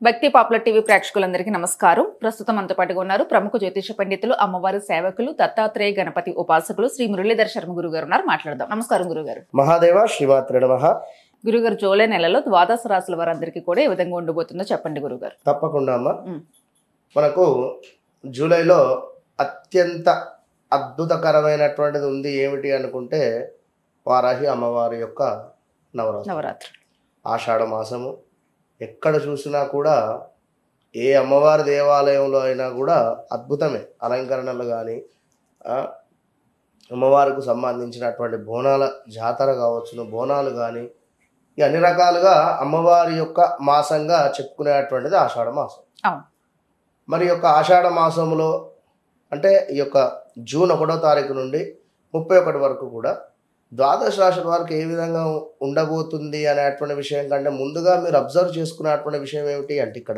భక్తి popular TV ప్రేక్షకులందరికీ నమస్కారం. ప్రస్తుతం మనతో పాటుగా ఉన్నారు ప్రముఖ జ్యోతిష పండితులు, అమ్మవారి సేవకులు, దత్తాత్రేయ గణపతి ఉపాసకులు శ్రీ మురళీధర్ శర్మ గురుగారు ఉన్నారు. మాట్లాడదాం. నమస్కారం గురుగారు. మహాదేవ శ్రీమాత్రే నమః. గురుగారు, జూలై నెలలో ద్వాదశ రాశుల వారందరికీ కూడా ఏ విధంగా ఉండబోతుందో చెప్పండి గురుగారు. తప్పకుండా అమ్మ. మనకు జూలైలో అత్యంత అద్భుతకరమైనటువంటిది ఉంది. ఏమిటి అనుకుంటే వారాహి అమ్మవారి యొక్క నవరాత్రి. ఆషాఢ మాసము ఎక్కడ చూసినా కూడా ఏ అమ్మవారి దేవాలయంలో అయినా కూడా అద్భుతమే. అలంకరణలు కానీ అమ్మవారికి సంబంధించినటువంటి బోనాల జాతర కావచ్చును, బోనాలు కానీ ఈ అన్ని రకాలుగా అమ్మవారి యొక్క మాసంగా చెప్పుకునేటువంటిది ఆషాఢ మాసం. మరి యొక్క ఆషాఢ మాసంలో అంటే ఈ యొక్క జూన్ 1వ తారీఖు నుండి 31 వరకు కూడా ద్వాదశ రాశుల వారికి ఏ విధంగా ఉండబోతుంది అనేటువంటి విషయం కంటే ముందుగా మీరు అబ్జర్వ్ చేసుకునేటువంటి విషయం ఏమిటి అంటే ఇక్కడ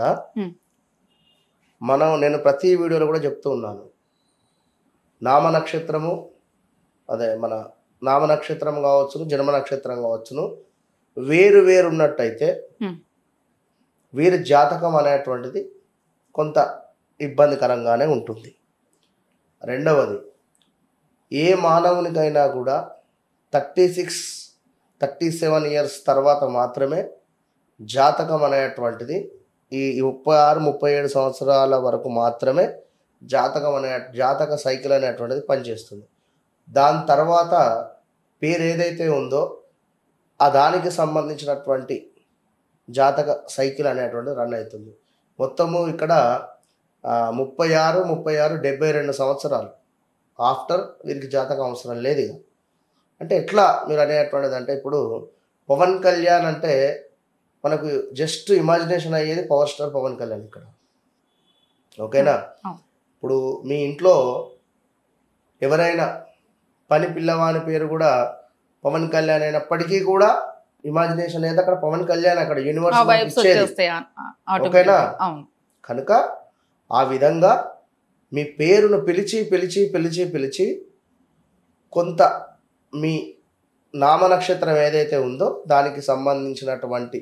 నేను ప్రతి వీడియోలో కూడా చెప్తూ ఉన్నాను, నామ నక్షత్రము మన నామ నక్షత్రం కావచ్చును, జన్మ నక్షత్రం కావచ్చును, వేరు వేరు ఉన్నట్టయితే వీరి జాతకం అనేటువంటిది కొంత ఇబ్బందికరంగానే ఉంటుంది. రెండవది, ఏ మానవునికైనా కూడా 36-37 ఇయర్స్ తర్వాత మాత్రమే జాతకం అనేటువంటిది, ఈ 36-37 సంవత్సరాల వరకు మాత్రమే జాతక సైకిల్ అనేటువంటిది పనిచేస్తుంది. దాని తర్వాత పేరు ఏదైతే ఉందో ఆ దానికి సంబంధించినటువంటి జాతక సైకిల్ అనేటువంటిది రన్ అవుతుంది. మొత్తము ఇక్కడ 36, 72 సంవత్సరాలు ఆఫ్టర్ వీరికి జాతకం అవసరం లేదు. అంటే ఎట్లా మీరు అనేటువంటిది అంటే ఇప్పుడు పవన్ కళ్యాణ్ అంటే మనకు జస్ట్ ఇమాజినేషన్ అయ్యేది పవర్ స్టార్ పవన్ కళ్యాణ్ ఇక్కడ. ఓకేనా? ఇప్పుడు మీ ఇంట్లో ఎవరైనా పని పిల్లవాని పేరు కూడా పవన్ కళ్యాణ్ అయినప్పటికీ కూడా ఇమాజినేషన్ అయితే అక్కడ పవన్ కళ్యాణ్ అక్కడ యూనివర్స్ ఇచ్చేది. ఓకేనా? కనుక ఆ విధంగా మీ పేరును పిలిచి పిలిచి పిలిచి పిలిచి కొంత మీ నామ నక్షత్రం ఏదైతే ఉందో దానికి సంబంధించినటువంటి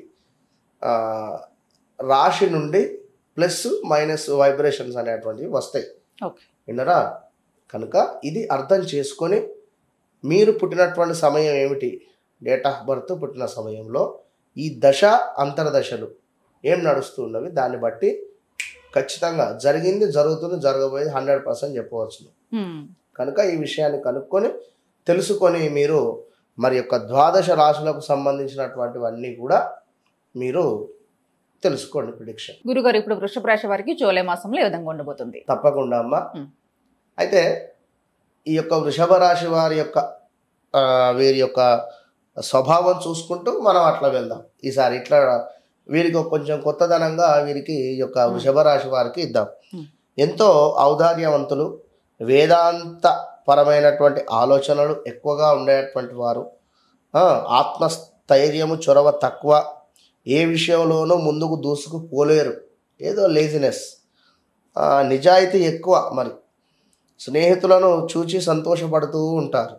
రాశి నుండి ప్లస్ మైనస్ వైబ్రేషన్స్ అనేటువంటివి వస్తాయి. విన్నరా? కనుక ఇది అర్థం చేసుకొని మీరు పుట్టినటువంటి సమయం ఏమిటి, డేట్ ఆఫ్ బర్త్ పుట్టిన సమయంలో ఈ దశ అంతర్దశలు ఏం నడుస్తున్నవి దాన్ని బట్టి ఖచ్చితంగా జరిగింది, జరుగుతుంది, జరగబోయేది 100% చెప్పవచ్చు. కనుక ఈ విషయాన్ని కనుక్కొని తెలుసుకొని మీరు మరి యొక్క ద్వాదశ రాశులకు సంబంధించినటువంటివన్నీ కూడా మీరు తెలుసుకోండి. ప్రిడిక్షన్ గురుగారు, ఇప్పుడు వృషభ రాశి వారికి జూలై మాసంలో ఏ విధంగా ఉండబోతుంది? తప్పకుండా అమ్మ. అయితే ఈ యొక్క వృషభ రాశి వారి యొక్క వీరి యొక్క స్వభావం చూసుకుంటూ మనం అట్లా వెళ్దాం. ఈసారి ఇట్లా వీరికి కొంచెం కొత్తదనంగా వీరికి ఈ యొక్క వృషభ రాశి వారికి ఇద్దాం. ఎంతో ఔదార్యవంతులు, వేదాంత పరమైనటువంటి ఆలోచనలు ఎక్కువగా ఉండేటువంటి వారు, ఆత్మస్థైర్యము, చొరవ తక్కువ, ఏ విషయంలోనూ ముందుకు దూసుకుపోలేరు, ఏదో లేజినెస్, నిజాయితీ ఎక్కువ, మరి స్నేహితులను చూచి సంతోషపడుతూ ఉంటారు.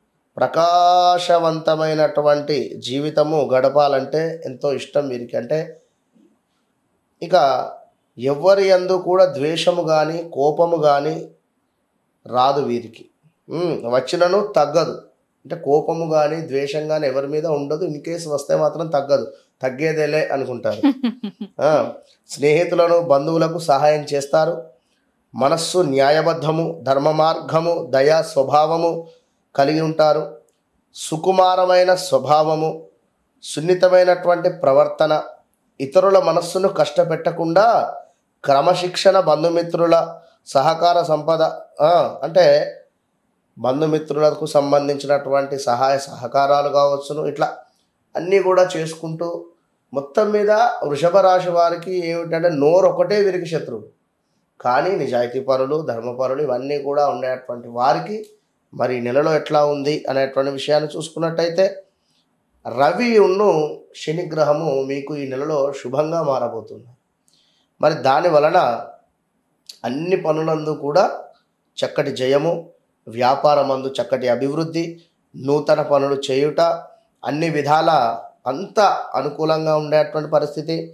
ప్రకాశవంతమైనటువంటి జీవితము గడపాలంటే ఎంతో ఇష్టం వీరికి. అంటే ఇక ఎవరి యందు కూడా ద్వేషము కానీ కోపము కానీ రాదు వీరికి. వచ్చినను తగ్గదు. అంటే కోపము కానీ ద్వేషం కానీ ఎవరి మీద ఉండదు. ఇన్ కేసు వస్తే మాత్రం తగ్గదు, తగ్గేదేలే అనుకుంటారు. స్నేహితులను, బంధువులకు సహాయం చేస్తారు. మనస్సు న్యాయబద్ధము, ధర్మ మార్గము, దయా స్వభావము కలిగి ఉంటారు. సుకుమారమైన స్వభావము, సున్నితమైనటువంటి ప్రవర్తన, ఇతరుల మనస్సును కష్టపెట్టకుండా క్రమశిక్షణ, బంధుమిత్రుల సహకార సంపద, అంటే బంధుమిత్రులకు సంబంధించినటువంటి సహాయ సహకారాలు కావచ్చును, ఇట్లా అన్నీ కూడా చేసుకుంటూ మొత్తం మీద వృషభ రాశి వారికి ఏమిటంటే నోరు ఒకటే వీరికి శత్రువు. కానీ నిజాయితీ పరులు, ధర్మపరులు ఇవన్నీ కూడా ఉండేటువంటి వారికి మరి నెలలో ఎట్లా ఉంది అనేటువంటి విషయాన్ని చూసుకున్నట్టయితే రవి ఉన్ను శని గ్రహము మీకు ఈ నెలలో శుభంగా మారబోతుంది. మరి దాని వలన అన్ని పనులందు కూడా చక్కటి జయము, వ్యాపారమందు చక్కటి అభివృద్ధి, నూతన పనులు చేయుట, అన్ని విధాల అంత అనుకూలంగా ఉండేటువంటి పరిస్థితి.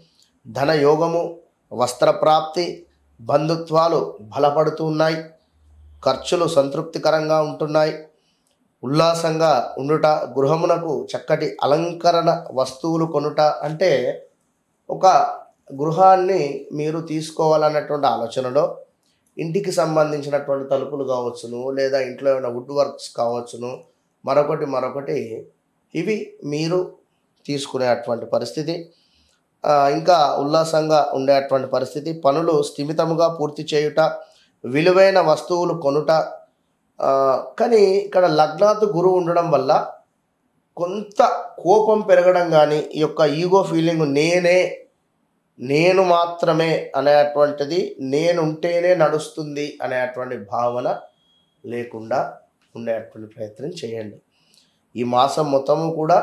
ధనయోగము, వస్త్రప్రాప్తి, బంధుత్వాలు బలపడుతూ ఉన్నాయి. ఖర్చులు సంతృప్తికరంగా ఉంటున్నాయి. ఉల్లాసంగా ఉండుట, గృహమునకు చక్కటి అలంకరణ వస్తువులు కొనుట, అంటే ఒక గృహాన్ని మీరు తీసుకోవాలన్నటువంటి ఆలోచనలో ఇంటికి సంబంధించినటువంటి తలుపులు కావచ్చును, లేదా ఇంట్లో ఏమైనా వుడ్ వర్క్స్ కావచ్చును, మరొకటి ఇవి మీరు తీసుకునేటువంటి పరిస్థితి. ఇంకా ఉల్లాసంగా ఉండేటువంటి పరిస్థితి. పనులు స్థిమితముగా పూర్తి చేయుట, విలువైన వస్తువులు కొనుట. కానీ ఇక్కడ లగ్నాత్ గురువు ఉండడం వల్ల కొంత కోపం పెరగడం కానీ, ఈ యొక్క ఈగో ఫీలింగ్, నేను మాత్రమే అనేటువంటిది, నేనుంటేనే నడుస్తుంది అనేటువంటి భావన లేకుండా ఉండేటువంటి ప్రయత్నం చేయండి. ఈ మాసం మొత్తము కూడా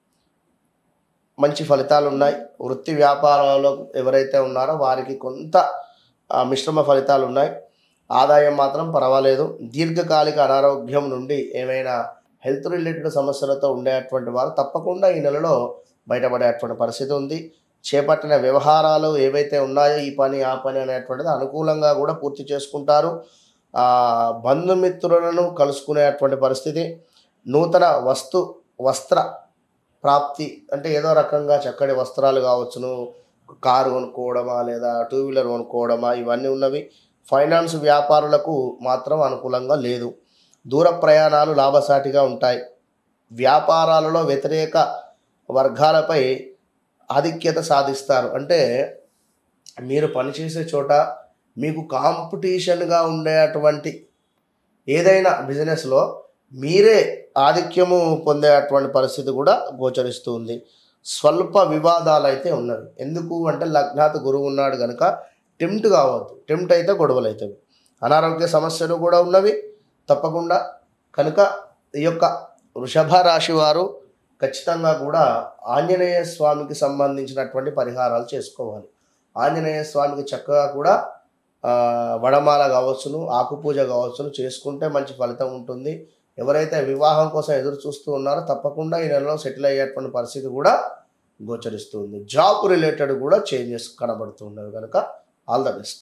మంచి ఫలితాలు ఉన్నాయి. వృత్తి వ్యాపారాల్లో ఎవరైతే ఉన్నారో వారికి కొంత మిశ్రమ ఫలితాలు ఉన్నాయి. ఆదాయం మాత్రం పర్వాలేదు. దీర్ఘకాలిక అనారోగ్యం నుండి ఏమైనా హెల్త్ రిలేటెడ్ సమస్యలతో ఉండేటువంటి వారు తప్పకుండా ఈ నెలలో బయటపడేటువంటి పరిస్థితి ఉంది. చేపట్టిన వ్యవహారాలు ఏవైతే ఉన్నాయో, ఈ పని ఆ పని అనేటువంటిది అనుకూలంగా కూడా పూర్తి చేసుకుంటారు. బంధుమిత్రులను కలుసుకునేటువంటి పరిస్థితి. నూతన వస్త్ర ప్రాప్తి, అంటే ఏదో రకంగా చక్కటి వస్త్రాలు కావచ్చును, కారు కొనుక్కోవడమా లేదా 2 వీలర్ కొనుక్కోవడమా, ఇవన్నీ ఉన్నవి. ఫైనాన్స్ వ్యాపారులకు మాత్రం అనుకూలంగా లేదు. దూర ప్రయాణాలు లాభసాటిగా ఉంటాయి. వ్యాపారాలలో వ్యతిరేక వర్గాలపై ఆధిక్యత సాధిస్తారు. అంటే మీరు పనిచేసే చోట మీకు కాంపిటీషన్గా ఉండేటువంటి ఏదైనా బిజినెస్లో మీరే ఆధిక్యము పొందేటువంటి పరిస్థితి కూడా గోచరిస్తుంది. స్వల్ప వివాదాలు అయితే ఉన్నవి. ఎందుకు అంటే లగ్నాత్ గురువు ఉన్నాడు కనుక టెంప్ట్ కావద్దు. టెంప్ట్ అయితే గొడవలు అవుతాయి. అనారోగ్య సమస్యలు కూడా ఉన్నవి తప్పకుండా. కనుక ఈ యొక్క వృషభ రాశి వారు ఖచ్చితంగా కూడా ఆంజనేయ స్వామికి సంబంధించినటువంటి పరిహారాలు చేసుకోవాలి. ఆంజనేయ స్వామికి చక్కగా కూడా వడమాల కావచ్చును, ఆకుపూజ కావచ్చును చేసుకుంటే మంచి ఫలితం ఉంటుంది. ఎవరైతే వివాహం కోసం ఎదురు చూస్తూ ఉన్నారో తప్పకుండా ఈ నెలలో సెటిల్ అయ్యేటువంటి పరిస్థితి కూడా గోచరిస్తుంది. జాబ్ రిలేటెడ్ కూడా చేంజెస్ కనబడుతున్నవి కనుక ఆల్ ద బెస్ట్.